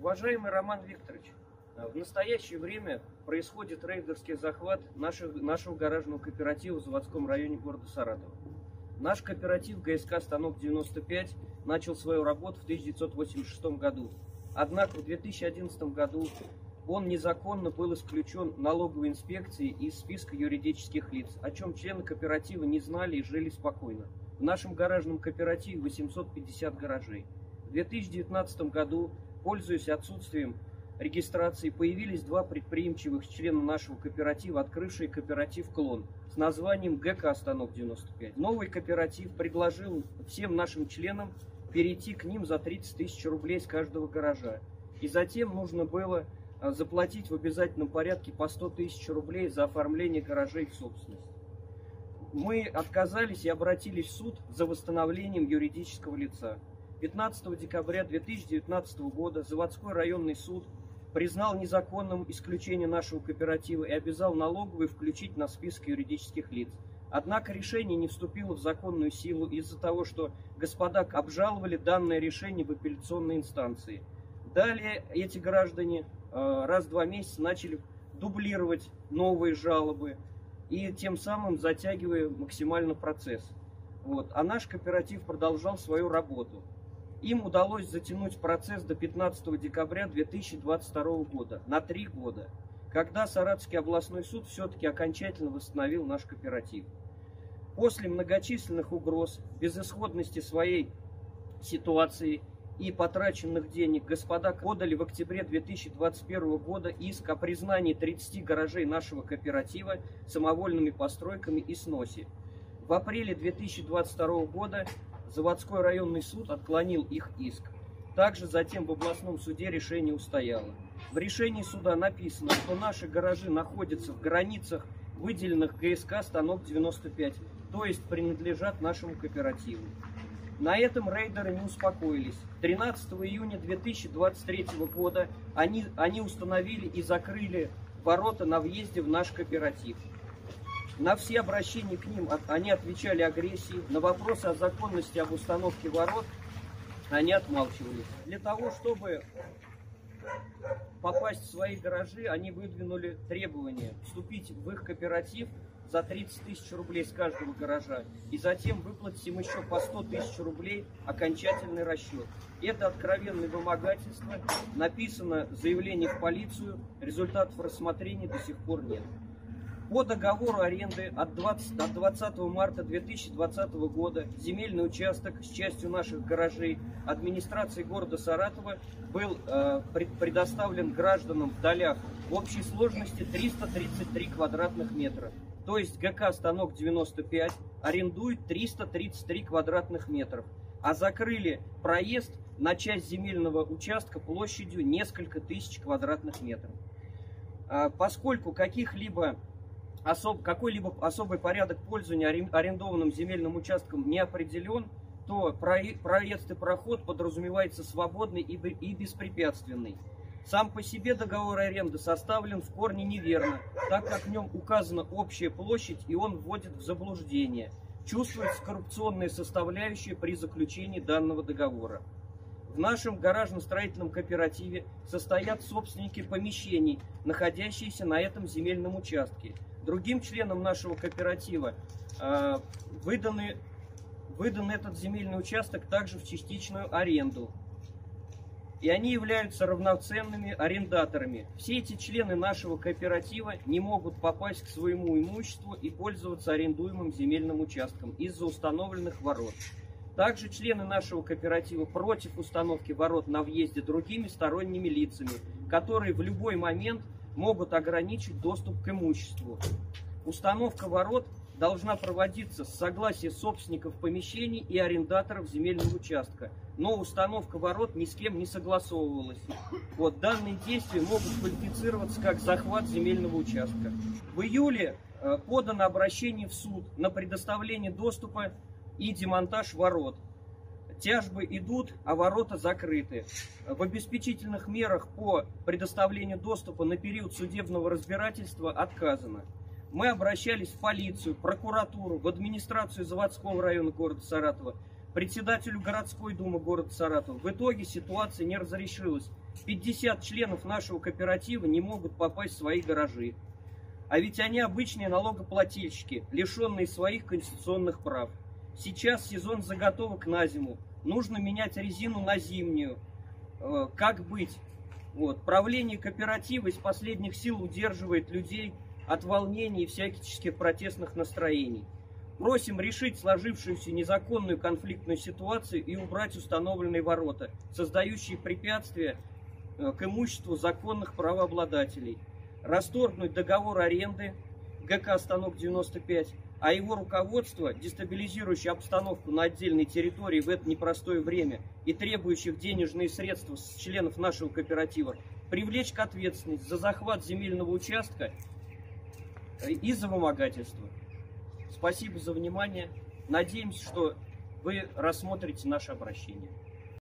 Уважаемый Роман Викторович, в настоящее время происходит рейдерский захват нашего гаражного кооператива в заводском районе города Саратова. Наш кооператив ГСК «Станок-95» начал свою работу в 1986 году. Однако в 2011 году он незаконно был исключен налоговой инспекцией из списка юридических лиц, о чем члены кооператива не знали и жили спокойно. В нашем гаражном кооперативе 850 гаражей. В 2019 году, пользуясь отсутствием регистрации, появились два предприимчивых члена нашего кооператива, открывшие кооператив «Клон» с названием ГК «Станок-95». Новый кооператив предложил всем нашим членам перейти к ним за 30 тысяч рублей с каждого гаража. И затем нужно было заплатить в обязательном порядке по 100 тысяч рублей за оформление гаражей в собственность. Мы отказались и обратились в суд за восстановлением юридического лица. 15 декабря 2019 года заводской районный суд признал незаконным исключение нашего кооператива и обязал налоговую включить на список юридических лиц. Однако решение не вступило в законную силу из-за того, что господа обжаловали данное решение в апелляционной инстанции. Далее эти граждане раз в 2 месяца начали дублировать новые жалобы и тем самым затягивая максимально процесс. А наш кооператив продолжал свою работу. Им удалось затянуть процесс до 15 декабря 2022 года, на 3 года, когда Саратовский областной суд все-таки окончательно восстановил наш кооператив. После многочисленных угроз, безысходности своей ситуации и потраченных денег, господа подали в октябре 2021 года иск о признании 30 гаражей нашего кооператива самовольными постройками и сносе. В апреле 2022 года заводской районный суд отклонил их иск. Также затем в областном суде решение устояло. В решении суда написано, что наши гаражи находятся в границах выделенных ГСК «Станок-95», то есть принадлежат нашему кооперативу. На этом рейдеры не успокоились. 13 июня 2023 года они установили и закрыли ворота на въезде в наш кооператив. На все обращения к ним они отвечали агрессией, на вопросы о законности об установке ворот они отмалчивались. Для того, чтобы попасть в свои гаражи, они выдвинули требование вступить в их кооператив за 30 тысяч рублей с каждого гаража и затем выплатить им еще по 100 тысяч рублей окончательный расчет. Это откровенное вымогательство, написано заявление в полицию, результатов рассмотрения до сих пор нет. По договору аренды от 20 марта 2020 года земельный участок с частью наших гаражей администрации города Саратова был предоставлен гражданам в долях в общей сложности 333 квадратных метра. То есть ГК «Станок-95» арендует 333 квадратных метров, а закрыли проезд на часть земельного участка площадью несколько тысяч квадратных метров. Поскольку какой-либо особый порядок пользования арендованным земельным участком не определен, то проезд и проход подразумевается свободный и беспрепятственный. Сам по себе договор аренды составлен в корне неверно, так как в нем указана общая площадь и он вводит в заблуждение. Чувствуется коррупционная составляющая при заключении данного договора. В нашем гаражно-строительном кооперативе состоят собственники помещений, находящиеся на этом земельном участке. Другим членам нашего кооператива выдан этот земельный участок также в частичную аренду. И они являются равноценными арендаторами. Все эти члены нашего кооператива не могут попасть к своему имуществу и пользоваться арендуемым земельным участком из-за установленных ворот. Также члены нашего кооператива против установки ворот на въезде другими сторонними лицами, которые в любой момент могут ограничить доступ к имуществу. Установка ворот должна проводиться с согласия собственников помещений и арендаторов земельного участка, но установка ворот ни с кем не согласовывалась. Данные действия могут квалифицироваться как захват земельного участка. В июле подано обращение в суд на предоставление доступа и демонтаж ворот. Тяжбы идут, а ворота закрыты. В обеспечительных мерах по предоставлению доступа на период судебного разбирательства отказано. Мы обращались в полицию, прокуратуру, в администрацию заводского района города Саратова, председателю городской думы города Саратова. В итоге ситуация не разрешилась. 50 членов нашего кооператива не могут попасть в свои гаражи. А ведь они обычные налогоплательщики, лишенные своих конституционных прав. Сейчас сезон заготовок на зиму. Нужно менять резину на зимнюю. Как быть? Вот. Правление кооператива из последних сил удерживает людей от волнений и всяческих протестных настроений. Просим решить сложившуюся незаконную конфликтную ситуацию и убрать установленные ворота, создающие препятствия к имуществу законных правообладателей. Расторгнуть договор аренды ГК «Станок-95», а его руководство, дестабилизирующее обстановку на отдельной территории в это непростое время и требующих денежные средства с членов нашего кооператива, привлечь к ответственности за захват земельного участка и за вымогательство. Спасибо за внимание. Надеемся, что вы рассмотрите наше обращение.